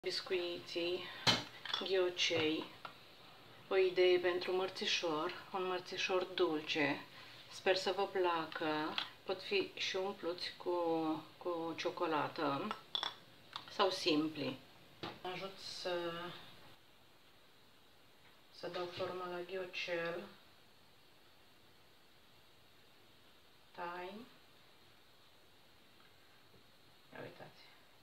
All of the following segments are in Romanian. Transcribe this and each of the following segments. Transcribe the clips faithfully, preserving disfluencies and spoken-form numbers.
Biscuiții ghiocei, o idee pentru mărțișor, un mărțișor dulce. Sper să vă placă. Pot fi și umpluți cu, cu ciocolată sau simpli. Ajut să, să dau forma la ghiocel. Tai. Ia uitați.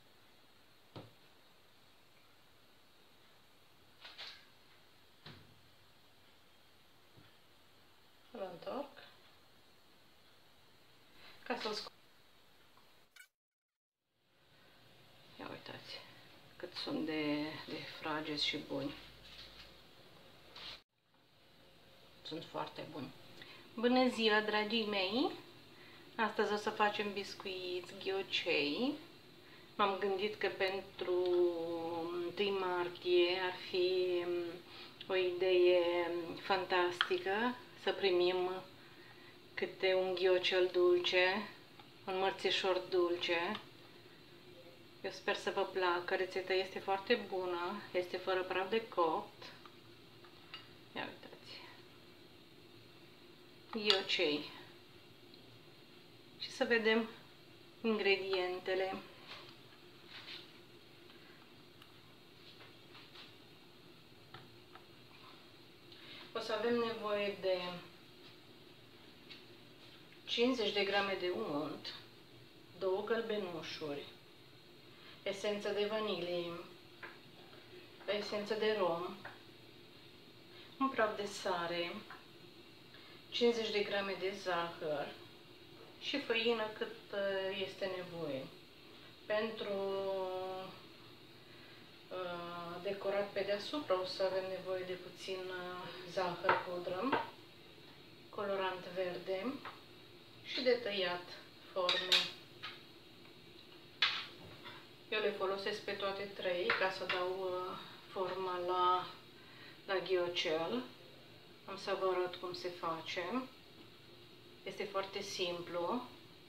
Îl întorc ca să-l scot. Ia uitați cât sunt de, de frageți și buni. Sunt foarte buni. Bună ziua, dragii mei! Astăzi o să facem biscuiți ghiocei. M-am gândit că pentru întâi martie ar fi o idee fantastică să primim câte un ghiocel dulce, un mărțișor dulce. Eu sper să vă placă, rețeta este foarte bună, este fără praf de copt. Ia uitați. Ghiocei. Și să vedem ingredientele. O să avem nevoie de cincizeci de grame de unt, două gălbenușuri, esență de vanilie, esență de rom, un praf de sare, cincizeci de grame de zahăr și făină cât este nevoie. Pentru uh, decorat pe deasupra o să avem nevoie de puțin uh, zahăr pudră, colorant verde și de tăiat forme. Eu le folosesc pe toate trei ca să dau uh, forma la, la ghiocel. Am să vă arăt cum se face. Este foarte simplu.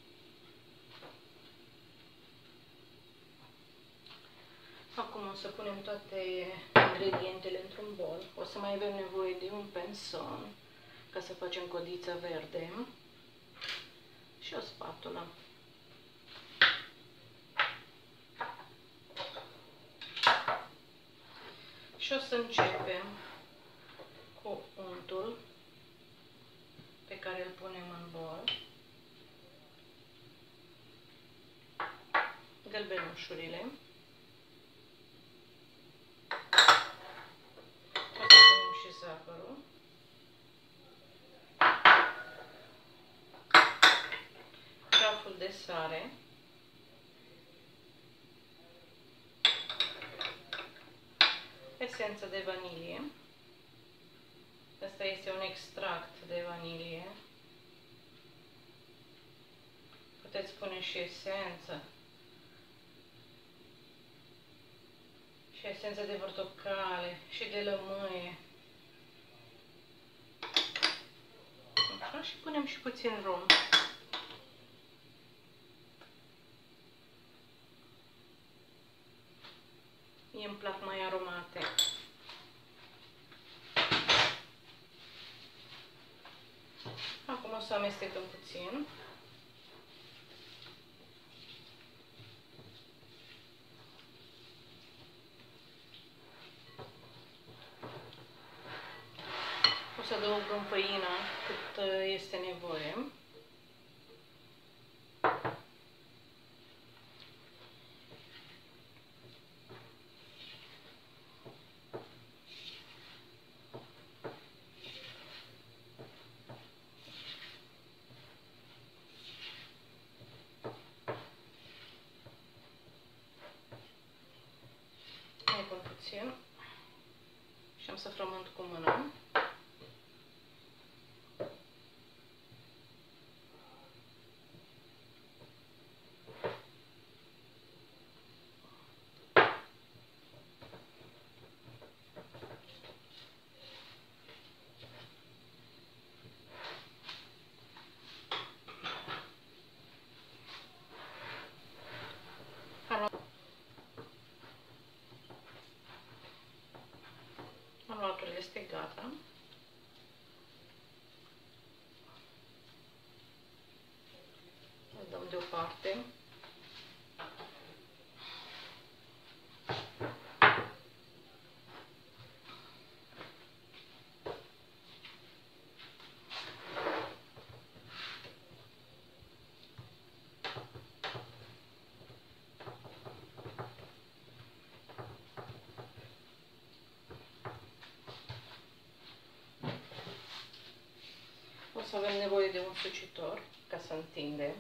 Acum o să punem toate ingredientele într-un bol. O să mai avem nevoie de un penson ca să facem codița verde și o spatulă. Și o să începem cu untul pe care îl punem în bol, gălbenușurile, o să punem și zahărul, praful de sare, esență de vanilie. Asta este un extract de vanilie. Puteți pune și esență. Și esență de portocale și de lămâie. Așa, și punem și puțin rom. Mie îmi plac mai aromate. Acum o să amestecăm puțin. O să adăugăm făina cât este nevoie. Mai pun puțin și am să frământ cu mâna. gata. Îl dăm deoparte. O să avem nevoie de un sucitor ca să întindem.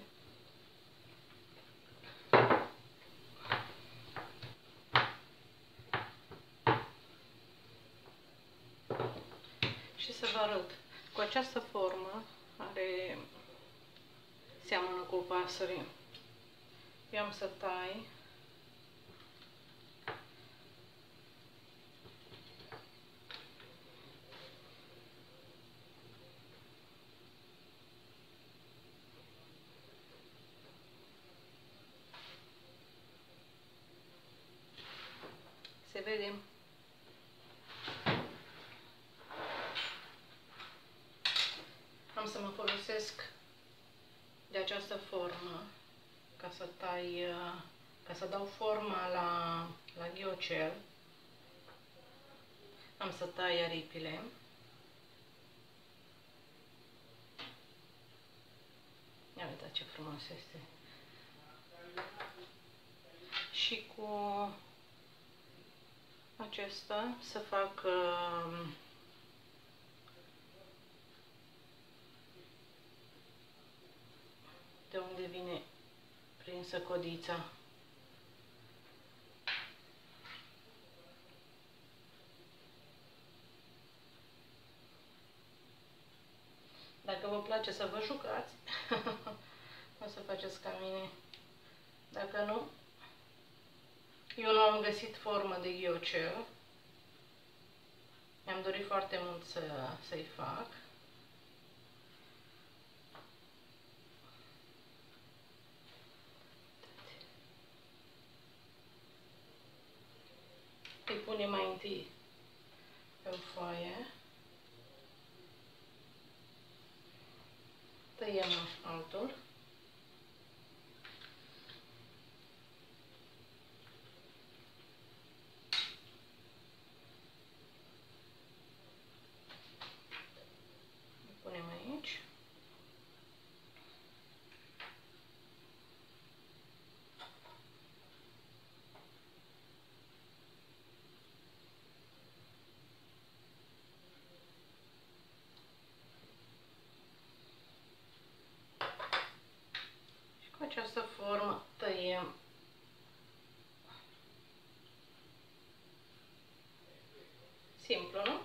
Și să vă arăt. Cu această formă are, seamănă cu o pasăre. Eu am să tai se vede. Am să mă folosesc de această formă ca să tai, ca să dau forma la, la ghiocel. Am să tai aripile. Ia uitați ce frumos este. Și cu acesta să fac uh, de unde vine prinsă codița. Dacă vă place să vă jucați, o să faceți ca mine. Dacă nu, eu nu am găsit formă de ghiocel. Mi-am dorit foarte mult să, să-i fac. Îi punem mai întâi pe o foaie. Tăiem altul. Îl punem aici. Cu această formă tăiem simplu, nu?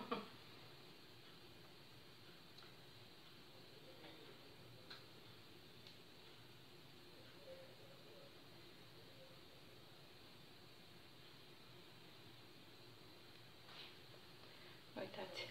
Uitați.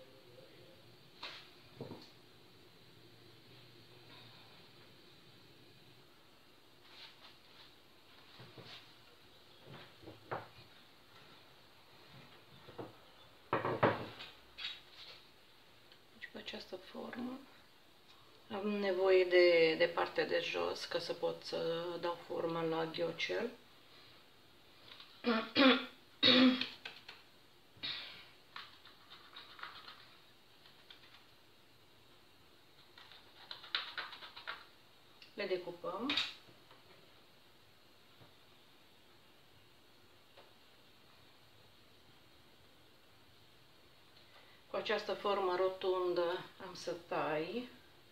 Această formă. Am nevoie de, de partea de jos ca să pot să dau forma la ghiocel. Le decupăm. Cu această formă rotundă am să tai.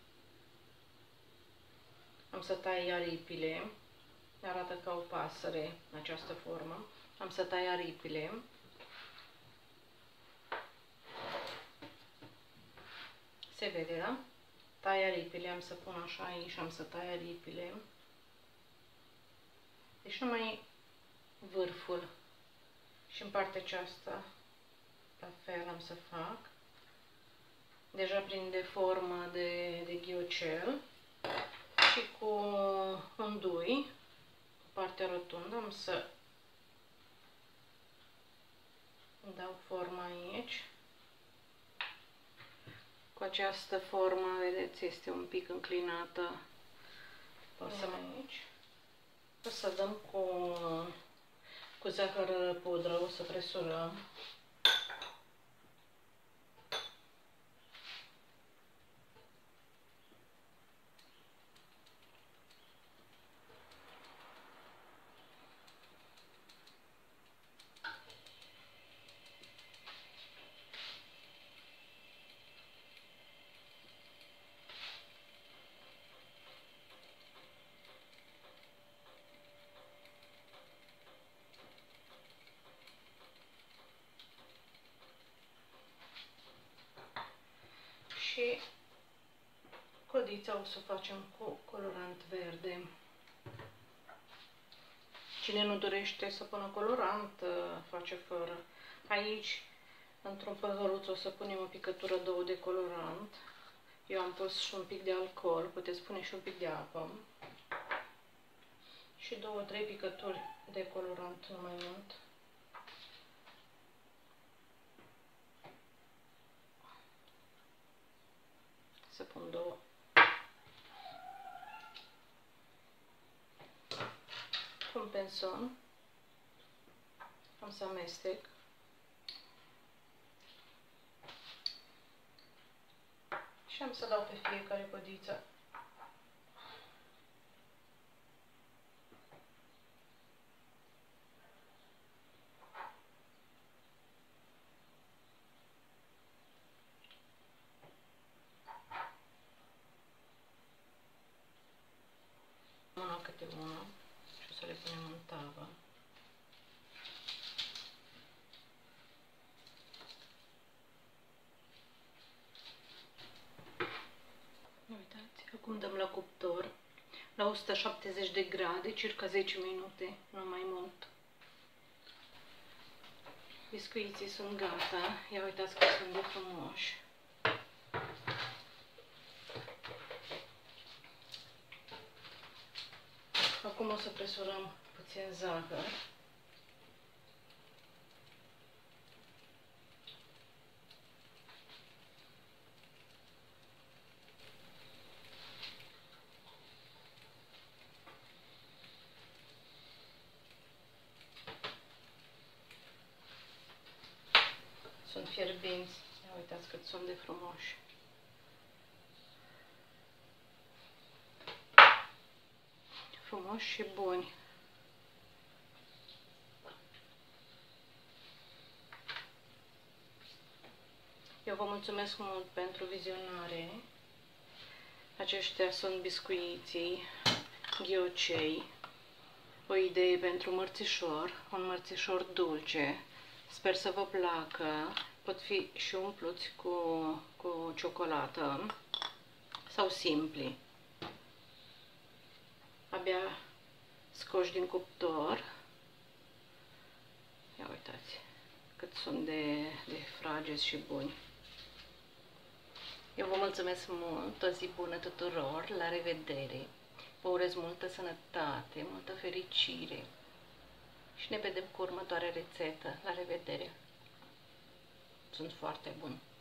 Am să tai aripile. Arată ca o pasăre această formă. Am să tai aripile. Se vede, da? Tai aripile, am să pun așa aici și am să tai aripile. Deci numai vârful. Și în partea aceasta la fel am să fac. Deja prinde formă de, de ghiocel. Și cu undui, cu partea rotundă, am să dau forma aici. cu această formă, vedeți, este un pic înclinată. Pasăm aici. O să dăm cu, cu zahăr pudră, o să presurăm. Și codița o să o facem cu colorant verde. Cine nu dorește să pună colorant, face fără. Aici, într-un păhăruț, o să punem o picătură, două de colorant. Eu am pus și un pic de alcool, puteți pune și un pic de apă. Și două, trei picături de colorant, nu mai mult. Să pun două. Pun penson. Am să amestec. Și am să dau pe fiecare codiță. Una câte una și o să le punem în tavă. Uitați, acum dăm la cuptor la o sută șaptezeci de grade, circa zece minute, nu mai mult. Biscuiții sunt gata, ia uitați că sunt de frumoși. Acum o să presurăm puțin zahăr. Sunt fierbinți, ia uitați cât sunt de frumoși. Frumoși și buni. Eu vă mulțumesc mult pentru vizionare. Aceștia sunt biscuiții ghiocei. O idee pentru mărțișor, un mărțișor dulce. Sper să vă placă. Pot fi și umpluți cu, cu ciocolată sau simpli. Abia scoși din cuptor. Ia uitați cât sunt de, de frageți și buni. Eu vă mulțumesc mult, o zi bună tuturor, la revedere. Vă urez multă sănătate, multă fericire și ne vedem cu următoarea rețetă. La revedere! Sunt foarte buni!